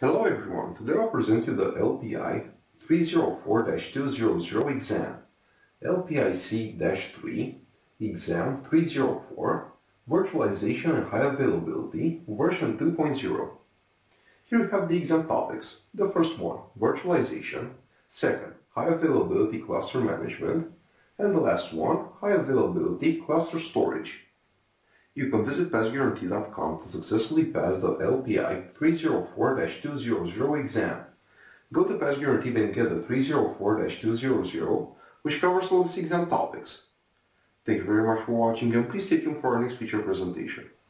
Hello everyone, today I'll present you the LPI 304-200 exam, LPIC-3, exam 304, Virtualization and High Availability, version 2.0. Here we have the exam topics. The first one, virtualization, second, high availability cluster management, and the last one, high availability cluster storage. You can visit passguarantee.com to successfully pass the LPI 304-200 exam. Go to PassGuarantee and get the 304-200, which covers all these exam topics. Thank you very much for watching and please stay tuned for our next feature presentation.